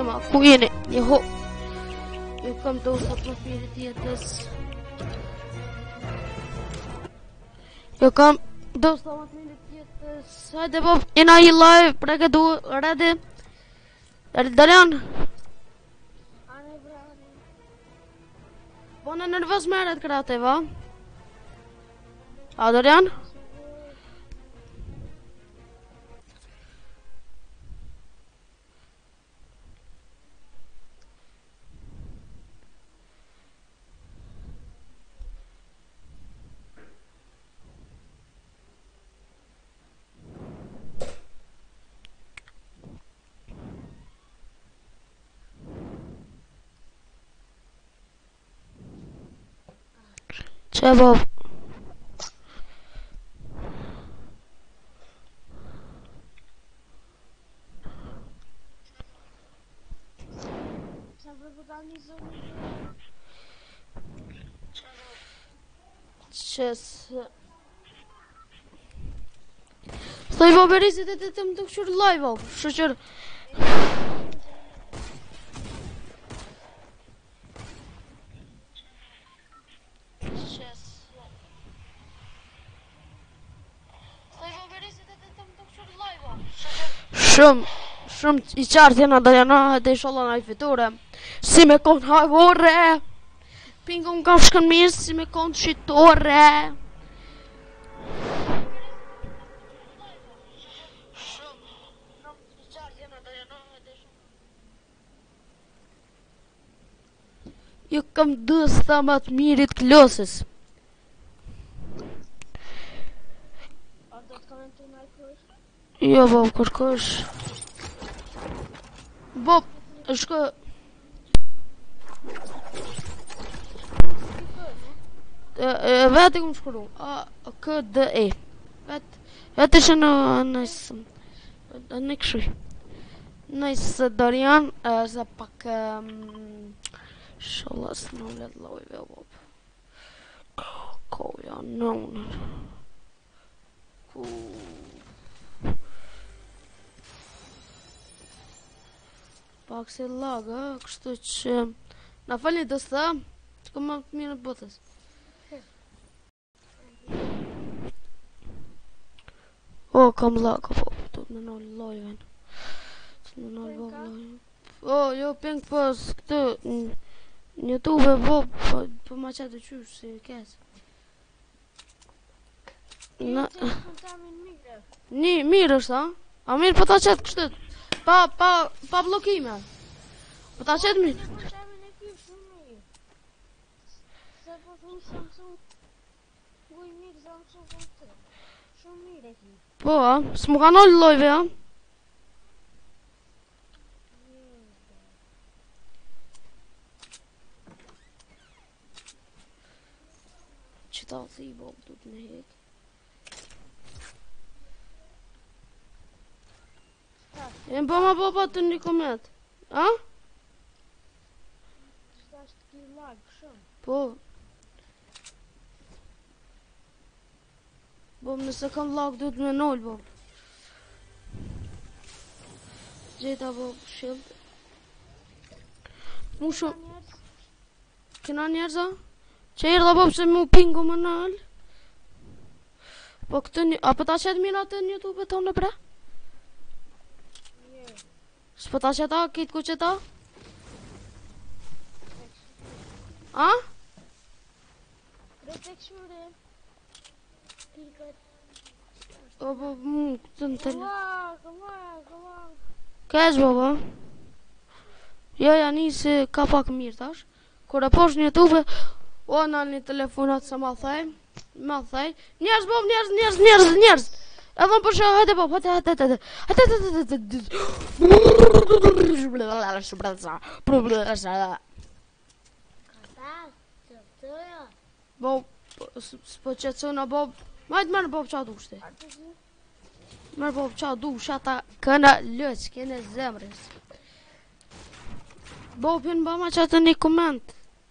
ma ku jeni? Joho. Ju kam dosa profilit jetës. Ju kam dosa profilit jetës. Hajde po, jena i live, preke du, ready? Dalian? Po në nervos meret krate, va? A, Dalian? Që Bob? Që së... Stoj Bob e rizit e të më të këshur live Bob, shëqër... Shumë i qartë jena dhe jena dhe i sholla na i fitore. Si me kon hajvore, pingu më kam shkën mirë si me kon shqitore. Shumë i qartë jena dhe jena dhe i sholla. Ju kam dësta më të mirit klosës. A do të komentu në kërsh? Jo, Bob, kërkosh. Bob, shko... Vete këmë shkru. K, D, E. Vete që nëjsë... Në këshuj. Nëjsë Dorian, se pak... Sholas në let lojve, Bob. Koja, në... Pak se laga, kështu që... Na falni dësta, që kom më të mirë në botës. O, kam laga, po, të me nëllë lojven. Të me nëllë Bob lojven. O, jo, pink pos, këtu, në YouTube, Bob, po ma qatë të qysh, si kesë. Një, mirë është, a? A mirë, po ta qatë kështet. Pa blokime. Po ta qetë mirë. Po, a? S'mu ka nëllë lojve, a? Qëta thi, Bob, du të me hek. E më ma Bob atë një koment. A? Qëta është ki lag shumë. Po. Bob, nëse kam lag, du të me nëllë, Bob. Gjeta, Bob, shield. Mu shumë. Kena njerëza? Që erdha, Bob, se mu pingu më nëllë. Po këtë një... A po ta qetë mirë atë një YouTube tonë, bre? S'po ta qeta, kitë ku qeta? A? O, po, mu, këtë në tele. Kesh, Boba? Jo, ja, njësi ka pak mirë, tash. Kur e posh një YouTube, o, në një telefonat se ma thej. Ma thej. Njerës, Bob, njerës. Edhe më përshë, hajde Bob, hajde. Bob, s'po qëtësona Bob. Majtë mërë Bob qa du shte. Mërë Bob qa du shata këna lëq, këne zemrës. Bob, jenë ba ma qatë një koment.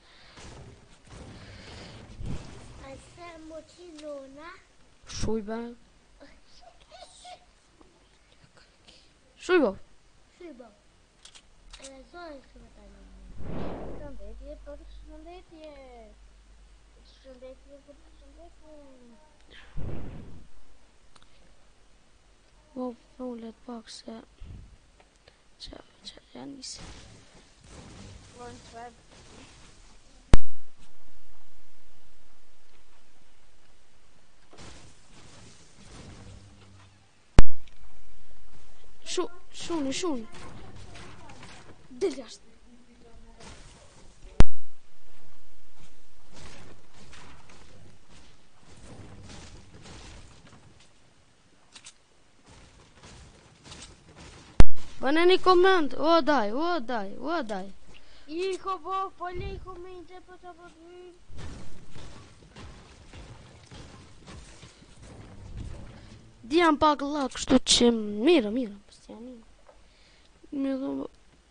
Shuj be. Shuj Bob. Shëndetje, për shëndetje. Shëndetje, për shëndetje. Bob, follet pak se... Që janë nisë. Vojnë shveb. Shuni. Del jashtë. Bënë një koment, o daj. Iko bo, po lej komente për të përdy. Dijan pak la, kështu që mirë, pësja mirë.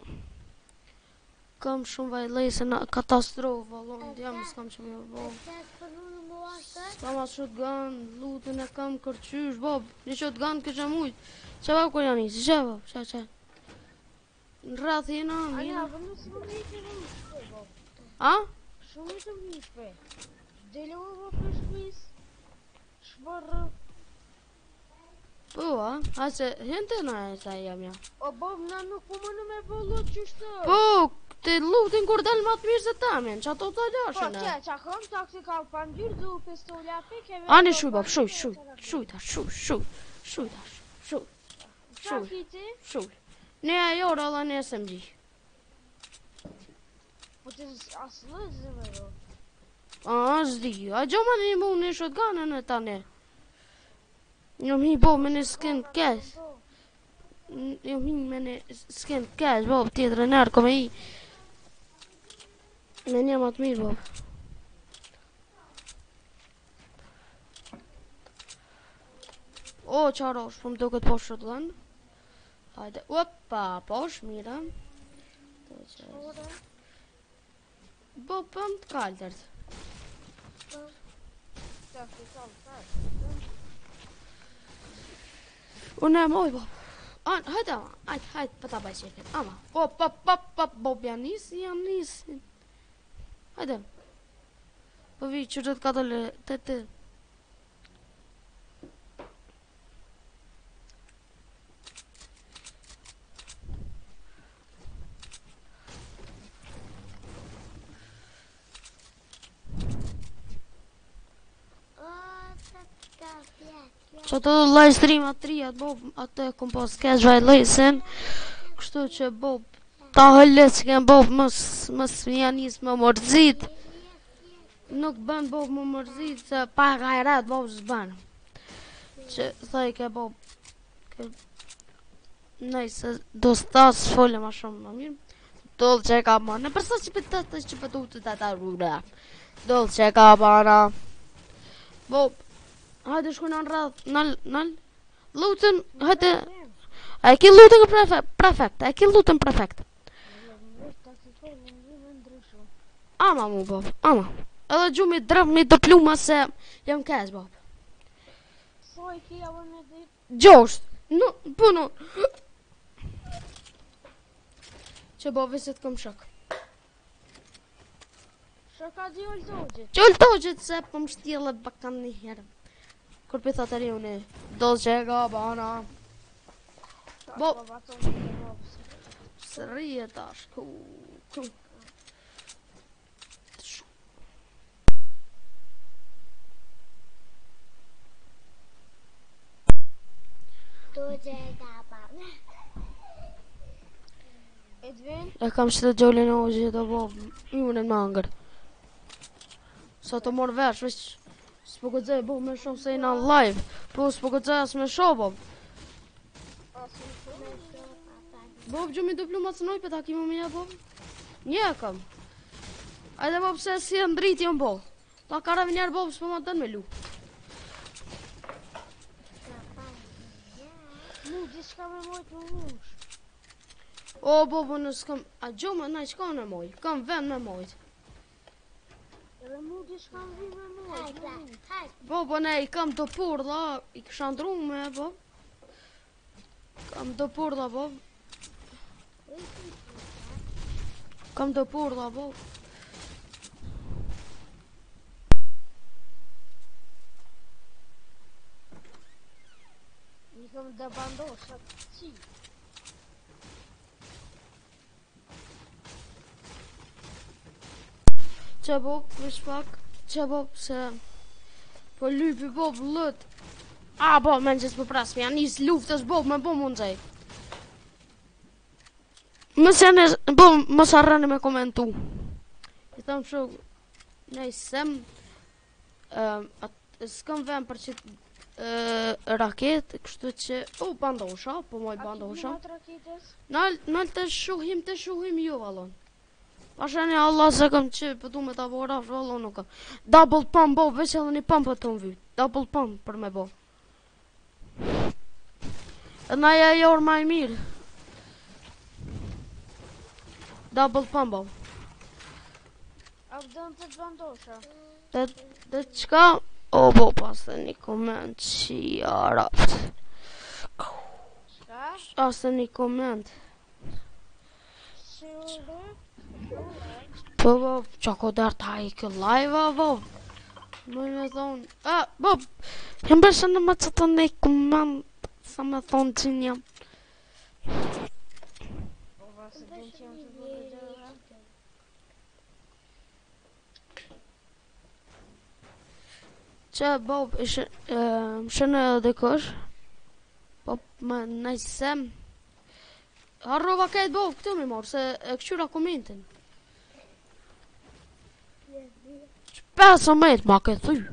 Kam shumë vajlejse në katastrofë, vallon, dijan më s'kam që mirë, bo. S'kam as shotgun, lutën e kam kërqysh, bob, një shotgun kështë mujtë. Që bab kur janë isi, që bab, që. Në rrath jena, Anja, mirë. për në së më dhejtë në shpe, bo. A? Shumë të më shpe. Dele më bo për shpis. Shbërë. Po, a që hente në e sa jam ja. O, bo, na nuk po më në me bëllu qështë. Po, te lutin kur del ma të mirë se tamin, që ato të Po, lashën e. që kom taktikal pandyrë du pistola pike. Ani shuj, bab, shuj tash. Qa kiti? Shuj. Ne ajo rada në SMG. Po të asë lëzë me do. A, zdi, a gjoma një mu në shotgunën e tani. Njëm hi bo me një skin kes. Njëm hi me një skin kes, bob, tjetër e nërë kome hi. Me një matë mirë, bob. O, qarosh, po më do këtë poshë shotgun. Hajde, opa, poshë, mira. Bob, për më të kaltërt. Unë e moj, bob. Hajde, për ta baj qeket. Ama, bob, janë nisi. Hajde. Po vi, që të ka të le, të. Që të live stream atë bob, atë kom pas kesh vajlejsen. Kështu që bob, ta hëllet që kem bob, mës janis më mërzit. Nuk bën bob më mërzit, se pa gajrat bob s'bën. Që thaj ke bob, nëjse do s'tas fole ma shumë më mirë. Dollë që e ka bana, përsa që për të që për të të rrura. Dollë që e ka bana. Bob, hajde shkuna në rrath, nal, lutën, hajde, e ki lutën prefekt, Ama mu, bob, ama. Edhe gjumi drëmë të pluma se jam kes, bob. So i kia vë me dit. Gjosht, puno. Që bob, visit këm shok. Shoka di oltogjit. Që oltogjit se po më shtjellë bakan një herë. Kur për thot e riuni, do që e ka bana. Bo, së rije tash, ku. Do që e ka bana. Edvin? E kam që të gjolin o gjithë të bo, ju në mangër. Sa të morë vesh, veç, s'po gëdzej, bo, me shumë se i në live, po s'po gëdzej as me shumë, bo. Bo, gjumë i duplu ma të nëj, për ta kimo me ja, bo. Një e kam. Ajde, bo, pëse si e ndrit jam, bo. Ta karavi njerë, bo, s'po ma të në me lu. Mu, diska me mojt më mush. O, bobo, në s'kam, a gjumë, na, që ka në moj, kam vend me mojt. Edhe mu diska më vi me mojt. Bobo, ne, i kam të purdha, i kësha ndru me, bob. Kam të purdha, bob. Kam të purdha, bob. I kam dhe bandosha të qi. Që bob, vish pak. Që bob, se... Po lypi bob, lët. A, bob, men që s'po prasme, janë njës luftës, bob, me bo mund zaj. Bob, mos arrani me komentu. I thëmë shok, nej sem, s'kam vend për që raket, kështu që, bandosha, po moj bandosha. Nal të shuhim ju, valon. Pashani Allah se kam që pëtu me ta bora, valon nuk kam. Double pump, bo, veç edhe një pump për të më vyt. Double pump për me bo. E na ja jorë maj mirë. Double pump, bo. A vdën të bandosha? Dhe qka? O, bo, pas të një koment që ja rapt. Qka? Pas të një koment. Po, bo, qa ko der ta i kë live, bo. Më me thonë, bo, jem bërshë në më që të një koment, sa me thonë që njëm. Po, vasë dhe që jam të bërë dhe. Që, Bob, shënë edhe kësh. Po, më nëjsem. Harrova këtë, Bob, këtë mi morë, se e këqyra komentin. 15 ma këtë thy.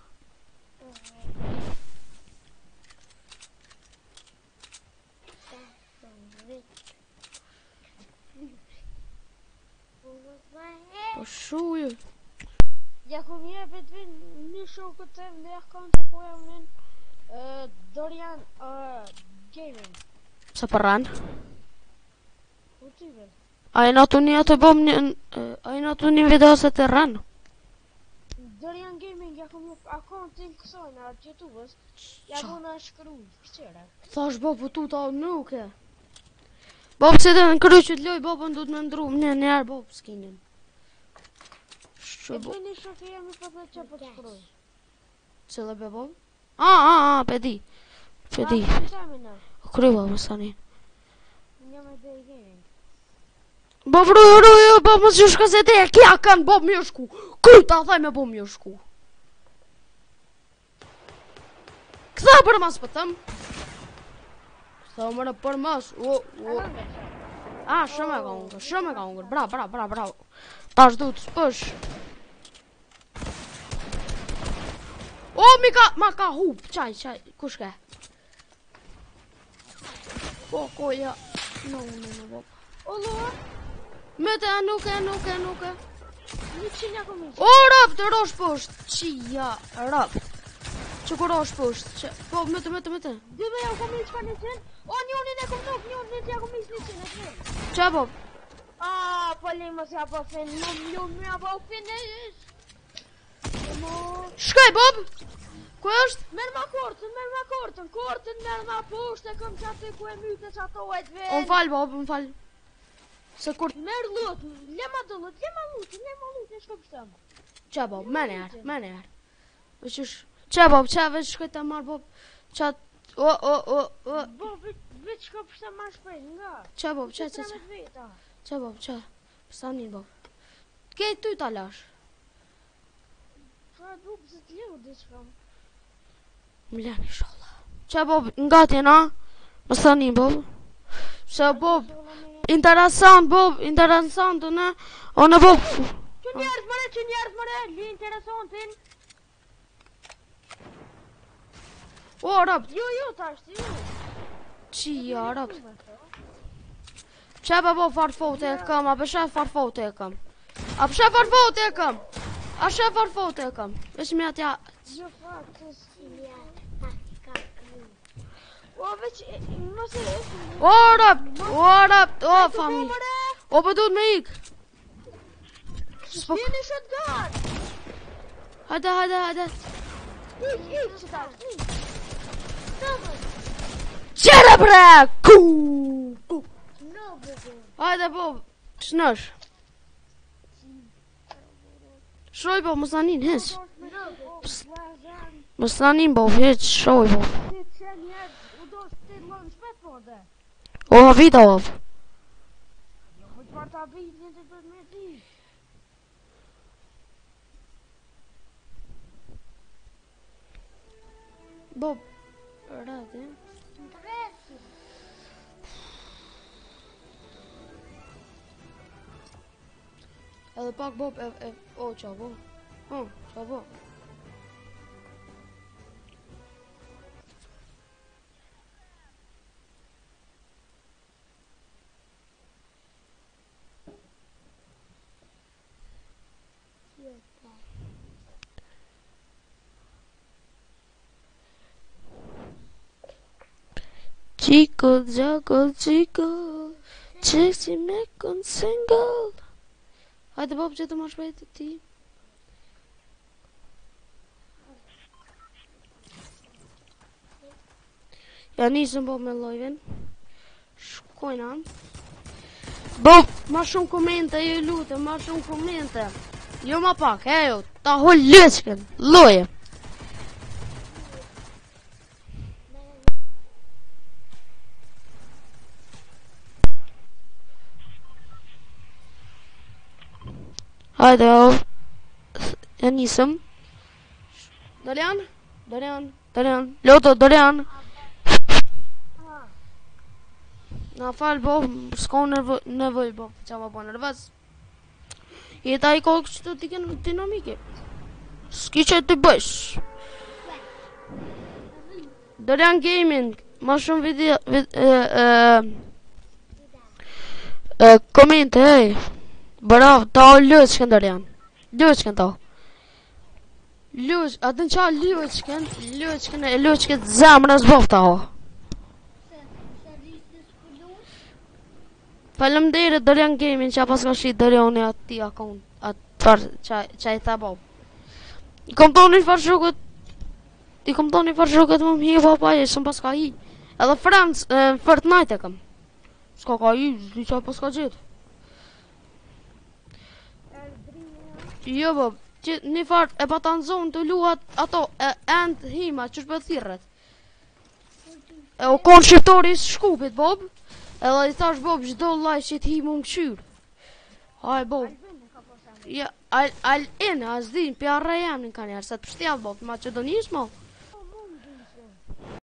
Po shuju. Ja ku mje për të vinë një shokët të më dhe akante ku e më vinë Dorian Gaming. Se për ranë? Ku ty vel? A i në të një të bom një... A i në të një video se të ranë? Dorian Gaming ja ku mje akantin kësojnë atë YouTubës. Ja ku në shkru, këqere. Thash Bob, po tu ta nuk e. Bob që të në kry që të loj, Bobën du të me ndru. Njerë Bob s'kinin. E për një shokë jemi për të që për të shkruj. Cële be Bob? Pe di. Kryva më sani. Një me dhe i gaming. Bob ruju, Bob më që shka se te e kja kanë Bob më shku. Kryta thaj me Bob më shku. Këtha për mas për tëm. Këtha mërë për mas. Shumë e ka ungër. Bravo. Tash du të spësh. O, ma ka hup, qaj, kush ke? Po, koja, no, Bob. O, loa? Mete, nuk e. 100 ja kom ishë. O, rapt, rosh posht, qia, rapt. Që ku rosh posht, po, mete. Dyve ja kom ishë pa 100. O, njonin e kom nuk, njonin ja kom ishë 100. Qa, Bob? Po limës ja po fin, më ja po fin e ish. Shkaj, Bob? Ku është? Merë ma kortën, merë ma poshtë, e kom qatë ku e myte që ato e të ven. Unë falë, Bob, Se kur... Merë lutë, lema lutë, e shko pështëm. Qa, Bob, mene jarë. Qa, Bob, qa, veç shkaj të marë, Bob. Qa, Bob, veç shko pështëm ma shprej, nga. Qa, Bob, qa. Qa, Bob, qa. Pësanin, Bob. Kej ty t'alash. Qa, Bob, se t'liu, dhe shkam. Mlani, sholla. Qa, Bob, nga t'jena? Pësanin, Bob. Se, Bob, interesant, Bob, ne? O, në, Bob. Që njerës mëre, li interesantin. O, rapt. Jo, t'ashtë, jo. Qia, rapt. Qa pa bo farfote e kam, a pësha farfote e kam. Vesh mi atja... Jo, faktës, o, veç, mëse e... O, rapt, o, fami. O, për du me ik. Jeni shotgun. Hajde. Ik, që tash, ik. Qere bre! Ku! No, bebe. Hajde, Bob, ç'nësh? Shoj Bob, mos na nin, hiç. Vazan. Mos na nin Bob, hiç, shoj Bob. Ti që njerë u do shtë të lënë shpet po dhe. O havita Bob. Jo, po çfarë ta bëj një të të me ti. Bob, rati. Interesu. Edhe pak Bob, o qa bo. Qa bo. Chico, juggle, chico, chicks me con single. Hajde Bob që të më shpejt të ti. Ja nisëm Bob me live-in. Shkojna. Bob, ma shumë komente, ju lutem, ma shumë komente. Jo ma pak, hejo, ta hol lëçken, loje. Hajde, ja nisëm. Dorian, Loto, Dorian. Na fal Bob, s'ka nevoj Bob, qa ma po nervës. Jeta i ka kështu t'i kënë dinamike. S'ki që t'i bësh. Dorian Gaming, ma shumë video, komente, hej. Bravo, ta o lëçken Dorian. Lëçken ta. Atë në qa lëçken zemrës Bob ta o. Faleminderit Dorian Gaming që pas ka shit Doriani ati akon atë që i tha Bob. I kom toni farshukët më hi papa e sëm pas ka hi. Edhe Friends Fortnite e kam. S'ka ka hi, zdi që pas ka gjithë. Jo Bob, që një farë e pa të në zonë të luat ato end hima që shpët thirët. E o konë shqiptori së shkupit Bob. Edhe i thash Bob çdo like që ti më këshyr. Haj Bob. Ja, al in as din pi arra jam në kanë sa të pështjall Bob, Maqedonisë mo.